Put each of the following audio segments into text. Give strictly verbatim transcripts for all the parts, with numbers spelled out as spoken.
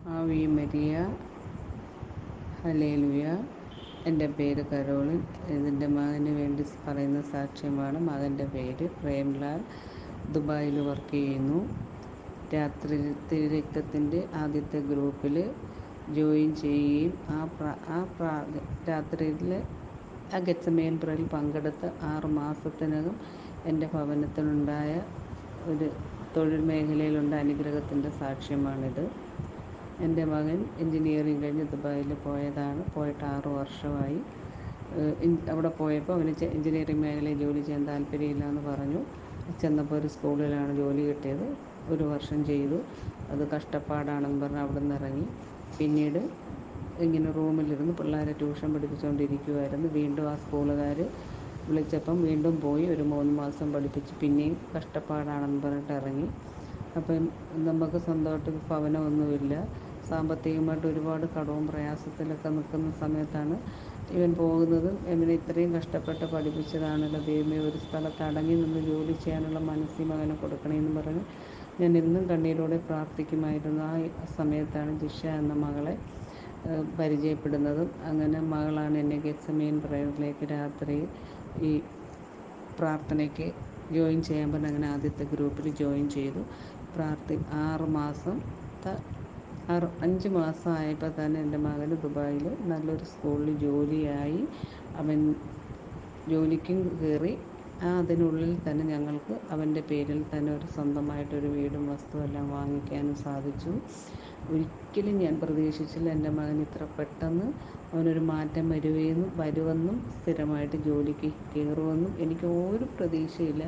ആവി Maria, hallelujah. എൻ്റെ പേര് കരോളിൻ. ഇതിൻ്റെ മകന് വേണ്ടി പറയുന്ന സാക്ഷ്യമാണ്. മകൻ്റെ പേര് പ്രേംലാൽ. ദുബായിൽ വർക്ക് ചെയ്യുന്നു. രാത്രി തിരുരക്തത്തിൻ്റെ ആദ്യത്തെ ഗ്രൂപ്പിൽ ജോയിൻ ചെയ്യുകയും ആ പ്ര ആ പ്രാ രാത്രിയിൽ ആ ഗെത്സമേൻ പ്രയിൽ പങ്കെടുത്ത് ആറ് മാസത്തിനകം എൻ്റെ ഭവനത്തിലുണ്ടായ ഒരു തൊഴിൽ മേഖലയിലുണ്ട അനുഗ്രഹത്തിൻ്റെ സാക്ഷ്യമാണിത്. എൻ്റെ മകൻ എൻജിനീയറിങ് കഴിഞ്ഞ് ദുബായിൽ പോയതാണ്. പോയിട്ട് ആറ് വർഷമായി. അവിടെ പോയപ്പോൾ അവന് എൻജിനീയറിങ് മേഖലയിൽ ജോലി ചെയ്യാൻ താല്പര്യമില്ല എന്ന് പറഞ്ഞു. ചെന്നപ്പോൾ ഒരു സ്കൂളിലാണ് ജോലി കിട്ടിയത്. ഒരു വർഷം ചെയ്തു. അത് കഷ്ടപ്പാടാണെന്ന് പറഞ്ഞ് അവിടെ നിന്ന് ഇറങ്ങി. പിന്നീട് ഇങ്ങനെ റൂമിലിരുന്ന് പിള്ളേരെ ട്യൂഷൻ പഠിപ്പിച്ചുകൊണ്ടിരിക്കുമായിരുന്നു. വീണ്ടും ആ സ്കൂളുകാർ വിളിച്ചപ്പം വീണ്ടും പോയി. ഒരു മൂന്ന് മാസം പഠിപ്പിച്ച് പിന്നെയും കഷ്ടപ്പാടാണെന്ന് പറഞ്ഞിട്ട് ഇറങ്ങി. അപ്പം നമുക്ക് സ്വന്തമായിട്ട് ഭവനമൊന്നുമില്ല. സാമ്പത്തികമായിട്ട് ഒരുപാട് കടവും പ്രയാസത്തിലൊക്കെ നിൽക്കുന്ന സമയത്താണ് ഇവൻ പോകുന്നതും. ഇവനെ ഇത്രയും കഷ്ടപ്പെട്ട് പഠിപ്പിച്ചതാണല്ലോ ദൈവമേ, ഒരു സ്ഥലത്ത് അടങ്ങി നിന്ന് ജോലി ചെയ്യാനുള്ള മനസ്സ് മകന് കൊടുക്കണമെന്ന് പറഞ്ഞ് ഞാൻ എന്നും കണ്ണീരോടെ പ്രാർത്ഥിക്കുമായിരുന്നു. ആ സമയത്താണ് ജിഷ എന്ന മകളെ പരിചയപ്പെടുന്നതും. അങ്ങനെ മകളാണ് എന്നെ ഗെത്സമേൻ പ്രയറിലേക്ക് രാത്രി ഈ പ്രാർത്ഥനയ്ക്ക് ജോയിൻ ചെയ്യാൻ പറഞ്ഞ് അങ്ങനെ ആദ്യത്തെ ഗ്രൂപ്പിൽ ജോയിൻ ചെയ്തു. പ്രാർത്ഥി ആറ് മാസം ആറ് അഞ്ച് മാസം ആയപ്പോൾ തന്നെ എൻ്റെ മകന് ദുബായിൽ നല്ലൊരു സ്കൂളിൽ ജോലിയായി. അവൻ ജോലിക്കും കയറി. ആ അതിനുള്ളിൽ തന്നെ ഞങ്ങൾക്ക് അവൻ്റെ പേരിൽ തന്നെ ഒരു സ്വന്തമായിട്ടൊരു വീടും വസ്തുവെല്ലാം വാങ്ങിക്കാനും സാധിച്ചു. ഒരിക്കലും ഞാൻ പ്രതീക്ഷിച്ചില്ല എൻ്റെ മകൻ ഇത്ര പെട്ടെന്ന് അവനൊരു മാറ്റം വരുമെന്നും വരുമെന്നും സ്ഥിരമായിട്ട് ജോലിക്ക് കയറുമെന്നും എനിക്ക് ഒരു പ്രതീക്ഷയില്ല.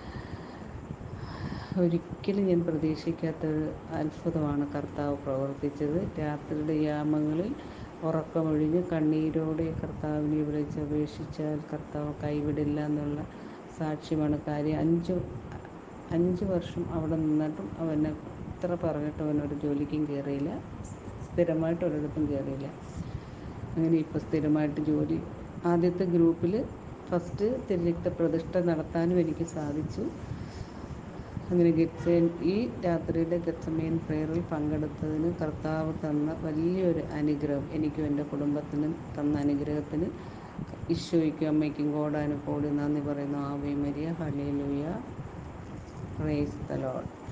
ഒരിക്കലും ഞാൻ പ്രതീക്ഷിക്കാത്തൊരു അത്ഭുതമാണ് കർത്താവ് പ്രവർത്തിച്ചത്. രാത്രിയുടെ യാമങ്ങളിൽ ഉറക്കമൊഴിഞ്ഞ് കണ്ണീരോടെ കർത്താവിനെ വിളിച്ചപേക്ഷിച്ചാൽ കർത്താവ് കൈവിടില്ല എന്നുള്ള സാക്ഷ്യമാണ്. കാര്യം അഞ്ച് അഞ്ച് വർഷം അവിടെ നിന്നിട്ടും അവനെ ഇത്ര പറഞ്ഞിട്ട് അവനൊരു ജോലിക്കും കയറിയില്ല. സ്ഥിരമായിട്ട് ഒരിടത്തും കയറിയില്ല. അങ്ങനെ ഇപ്പോൾ സ്ഥിരമായിട്ട് ജോലി. ആദ്യത്തെ ഗ്രൂപ്പിൽ ഫസ്റ്റ് തിരുരക്ത പ്രതിഷ്ഠ നടത്താനും എനിക്ക് സാധിച്ചു. അങ്ങനെ ഗെറ്റ്സേൻ ഈ രാത്രിയുടെ ഗെത്സമേൻ പ്രയറിൽ പങ്കെടുത്തതിന് കർത്താവ് തന്ന വലിയൊരു അനുഗ്രഹം, എനിക്കും എൻ്റെ കുടുംബത്തിനും തന്ന അനുഗ്രഹത്തിന് ഈശോയ്ക്കും അമ്മയ്ക്കും കോടാനുകോടി നന്ദി പറയുന്നു. ആവേ മരിയ, ഹല്ലേലൂയ, പ്രൈസ് ദി ലോർഡ്.